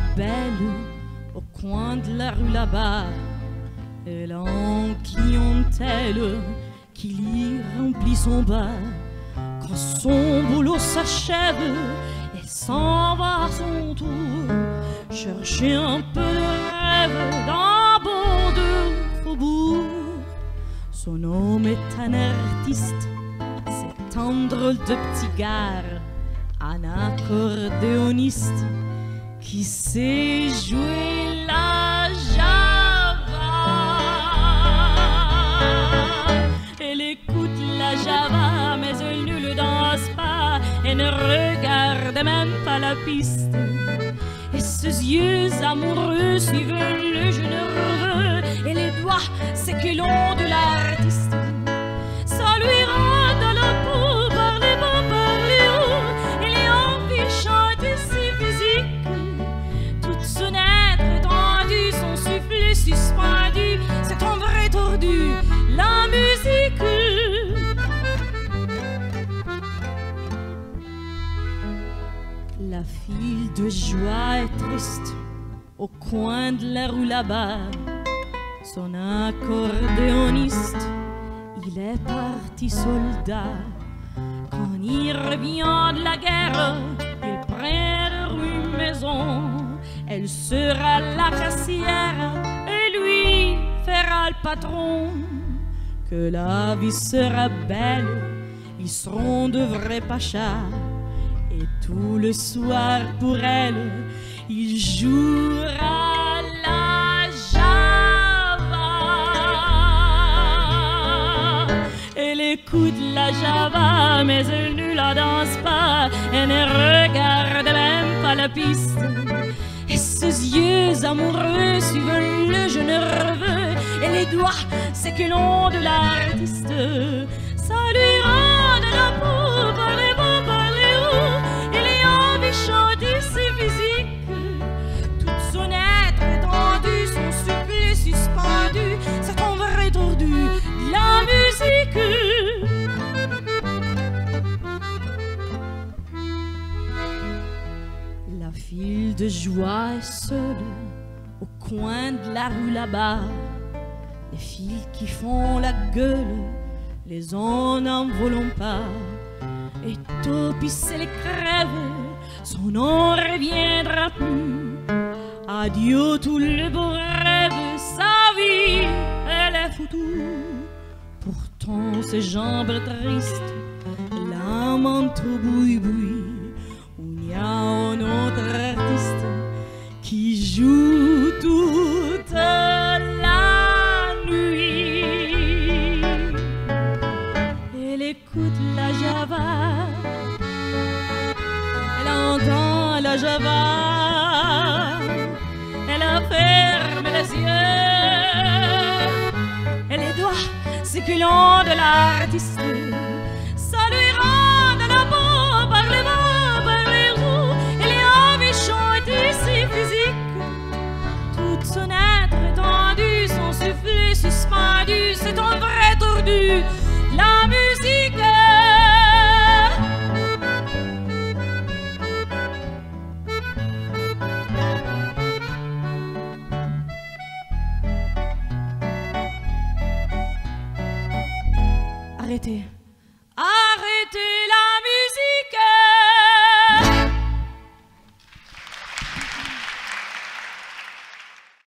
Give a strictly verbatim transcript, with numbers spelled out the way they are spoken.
belle au coin de la rue là-bas. Elle a en clientèle qui lui remplit son bar. Quand son boulot s'achève, elle s'en va à son tour chercher un peu de rêve dans bon de faubourg. Son nom est un artiste, c'est un drôle de petit gars, un accordéoniste qui sait jouer la java. Elle écoute la java, mais elle ne le danse pas, elle ne regarde même pas la piste. Et ses yeux amoureux suivent le jeu nerveux, et les doigts séculants de l'artiste. Ça lui rend dans la peau, par les bas, par les hauts. Il est envie de chanter si physique. Toute son être tendu, son souffle suspendu, c'est un vrai tordu, la musique. La fille de joie est triste au coin de la rue là-bas. Son accordéoniste, il est parti soldat. Quand il revient de la guerre, il prend de rue maison. Elle sera la caissière et lui fera le patron. Que la vie sera belle, ils seront de vrais pachas. Et tout le soir pour elle, il jouera la java. Elle écoute la java, mais elle ne la danse pas, elle ne regarde même pas la piste. Et ses yeux amoureux suivent le jeu nerveux, et les doigts séculants de l'artiste. Ça lui rend de la peau par les bas, par les hauts. Il est envie de chanter ses physiques. Tout son être étendu, son souffle suspendu, c'est un vrai tordu, la musique. La file de joie est seule au coin de la rue là-bas. Les filles qui font la gueule, les en n'en voulons pas. Et Topis elle crève, son nom reviendra plus. Adieu tout le beau rêve, sa vie elle est foutue. Pourtant ses jambes tristes, la manteau boui-boui, où il y a un autre artiste qui joue toute la nuit. Elle écoute la java, elle entend la java, elle ferme les yeux, et les doigts séculants de l'artiste. Ça lui rend de la peau par les bas, par les hauts. Elle est envie de chanter si physique. Tout son être étendu, son souffle suspendu, c'est un vrai tordu, la musique. Arrêtez.